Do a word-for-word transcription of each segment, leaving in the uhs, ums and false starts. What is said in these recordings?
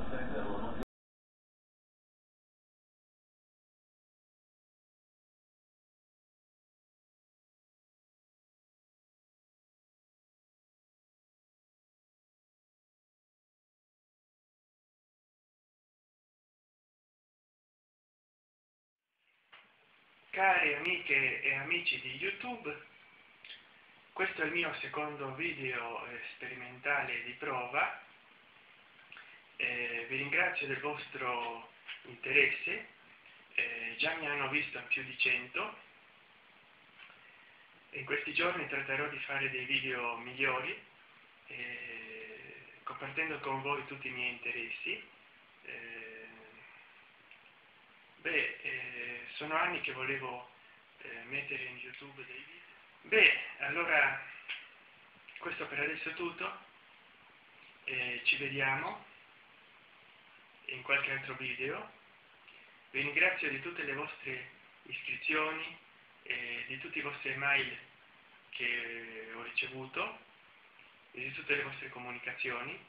Cari amiche e amici di YouTube, questo è il mio secondo video sperimentale di prova. Eh, vi ringrazio del vostro interesse, eh, già mi hanno visto più di cento. In questi giorni tratterò di fare dei video migliori, eh, compartendo con voi tutti i miei interessi. Eh, beh, eh, sono anni che volevo eh, mettere in YouTube dei video. Beh, allora questo per adesso è tutto, eh, ci vediamo in qualche altro video. Vi ringrazio di tutte le vostre iscrizioni e di tutti i vostri email che ho ricevuto e di tutte le vostre comunicazioni,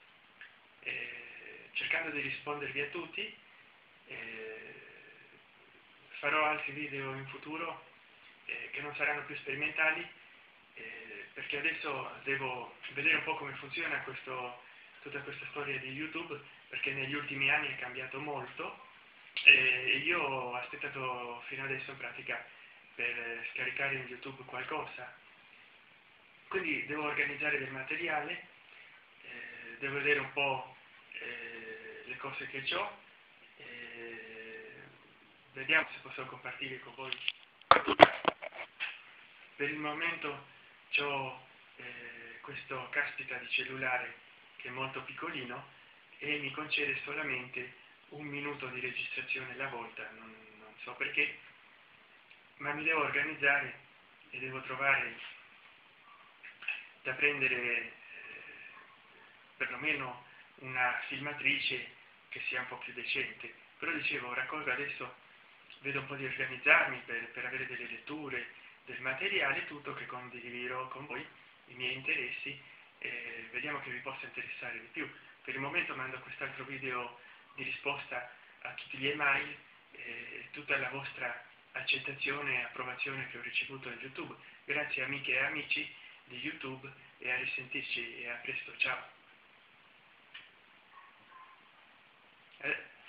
eh, cercando di rispondervi a tutti. Eh, farò altri video in futuro eh, che non saranno più sperimentali, eh, perché adesso devo vedere un po' come funziona questo, tutta questa storia di YouTube, perché negli ultimi anni è cambiato molto e io ho aspettato fino adesso in pratica per scaricare in YouTube qualcosa, quindi devo organizzare del materiale, eh, devo vedere un po' eh, le cose che ho, eh, vediamo se posso compartire con voi. Per il momento ho eh, questo caspita di cellulare che è molto piccolino e mi concede solamente un minuto di registrazione alla volta, non, non so perché, ma mi devo organizzare e devo trovare da prendere eh, perlomeno una filmatrice che sia un po' più decente. Però dicevo, raccolgo adesso, vedo un po' di organizzarmi per, per avere delle letture, del materiale, tutto che condividerò con voi, i miei interessi, e vediamo che vi possa interessare di più. Per il momento mando quest'altro video di risposta a tutti gli email e tutta la vostra accettazione e approvazione che ho ricevuto da YouTube. Grazie amiche e amici di YouTube e a risentirci e a presto, ciao. Eh.